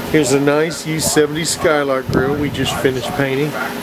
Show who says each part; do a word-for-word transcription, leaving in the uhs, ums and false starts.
Speaker 1: Here's a nice U seventy Skylark Grille we just finished painting.